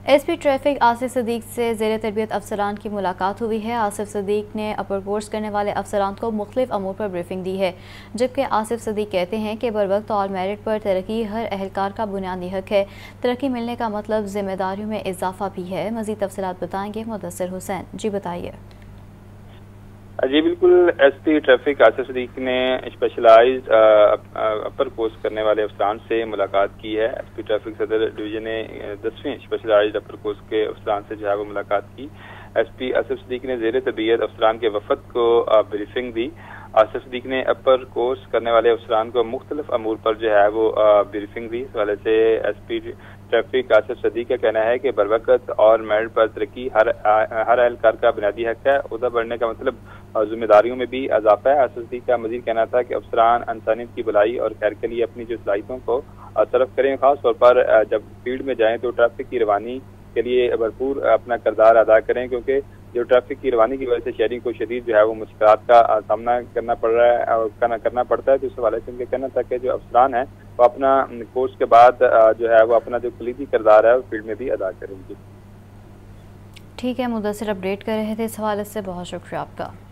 SP traffic Asif Sadiq से ज़ेर तरबियत अफसरान की मुलाकात हुई है। आसिफ सदीक ने अपर कोर्स करने वाले अफसरान को मुख्तलिफ अमूर पर ब्रीफिंग दी है, जबकि आसिफ सदीक कहते हैं कि बर वक्त और मेरिट पर तरक्की हर अहलकार का बुनियादी हक है। तरक्की मिलने का मतलब जिम्मेदारियों में इजाफा भी है। मज़ीद तफसीलात बताएंगे मुदस्सिर हुसैन। जी बताइए। जी बिल्कुल, एसपी ट्रैफिक आसिफ सदीक ने स्पेशलाइज्ड अपर कोर्स करने वाले अफसरान से मुलाकात की है। एसपी ट्रैफिक सदर डिवीजन ने 10वीं स्पेशलाइज्ड अपर कोर्स के अफसरान से जो है वो मुलाकात की। एसपी आसिफ सदीक ने ज़ेर तरबियत अफसरान के वफद को ब्रीफिंग दी। आसिफ सदीक ने अपर कोर्स करने वाले अफसरान को मुख्तलिफ अमूर पर जो है वो ब्रीफिंग दी। इस वाले से एसपी ट्रैफिक आसिफ सदीक का कहना है कि बर वक्त और मेरिट पर तरक्की हर एहलकार का बुनियादी हक है। उहदा बढ़ने का मतलब जिम्मेदारियों में भी इजाफा है। आसिफ सदीक का मजीद कहना था कि अफसरान इंसानियत की भलाई और खैर के लिए अपनी जो सलाहियतों को तरफ करें। खास तौर पर जब फील्ड में जाएं तो ट्रैफिक की रवानी के लिए भरपूर अपना किरदार अदा करें, क्योंकि जो ट्रैफिक की रवानी की वजह से शहरी को शदीद जो है वो मुश्किलात का सामना करना पड़ रहा है और करना पड़ता है। तो इस हवाले से उनका कहना था कि जो अफसरान है वो अपना कोर्स के बाद जो है वो अपना जो कलीदी किरदार है वो फील्ड में भी अदा करेंगे। ठीक है, मुदस्सिर अपडेट कर रहे थे इस हवाले से, बहुत शुक्रिया आपका।